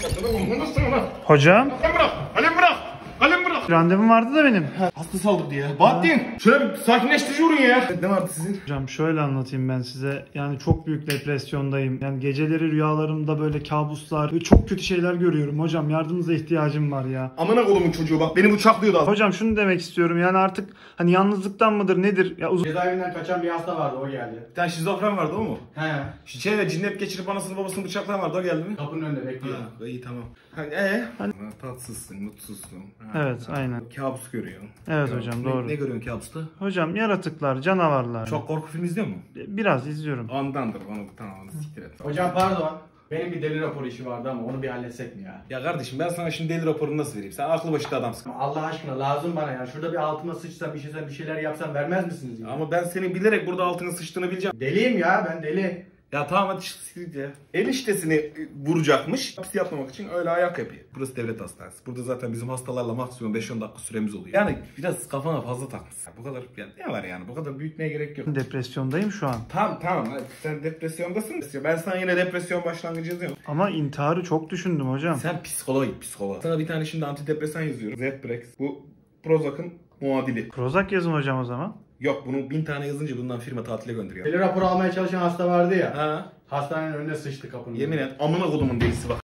Hocam. Kalem bırak. Randevum vardı da benim. Hasta saldık diye. Bahattin şöyle bir sakinleştirici vurun ya. Ne vardı sizin? Hocam şöyle anlatayım ben size. Yani çok büyük depresyondayım. Yani geceleri rüyalarımda böyle kabuslar ve çok kötü şeyler görüyorum. Hocam yardımınıza ihtiyacım var ya. Amına kolumun çocuğu bak beni bıçaklıyordu az. Hocam şunu demek istiyorum. Yani artık hani yalnızlıktan mıdır nedir? Ya uzun... Cezaevinden kaçan bir hasta vardı, o geldi. Bir tane şizofren vardı o mu? He. Şeyle cinnet geçirip anasını babasını bıçaklayan vardı o geldi mi? Kapının önünde bekliyor. Ha, iyi tamam. Tatsızsın, mutsuzsun. Evet, aynen. Kabus görüyorsun. Evet hocam, doğru. Ne görüyorsun kabusta? Hocam yaratıklar, canavarlar. Çok korku filmi izliyor musun? Biraz izliyorum. Ondandır onu tamam siktir et. Hocam pardon. Benim bir deli raporu işi vardı ama onu bir halletsek mi ya? Ya kardeşim ben sana şimdi deli raporunu nasıl vereyim? Sen aklı başında adamsın. Allah aşkına lazım bana ya. Şurada bir altıma sıçsam bir şeyler yapsam vermez misiniz ya? Ama ben senin bilerek burada altını sıçtığını bileceğim. Deliyim ya, ben deli. Ya tamam hadi siktir ya. Eniştesini vuracakmış. Hapis yapmamak için öyle ayak yapıyor. Burası devlet hastanesi. Burada zaten bizim hastalarla maksimum 5-10 dakika süremiz oluyor. Yani biraz kafana fazla takmışsın. Bu kadar yani ne var yani? Bu kadar büyütmeye gerek yok. Depresyondayım şu an. Tamam hadi sen depresyondasın. Ben sana yine depresyon başlangıcı yazıyorum. Ama intiharı çok düşündüm hocam. Sen psikoloğa git psikoloğa. Sana bir tane şimdi antidepresan yazıyorum. Zeprex. Bu Prozac'ın muadili. Prozac yazın hocam o zaman. Yok bunu 1000 tane yazınca bundan firma tatile gönderiyor. Deli raporu almaya çalışan hasta vardı ya. Ha? Hastanenin önüne sıçtı kapının. Yemin et amına kodumun delisi bak.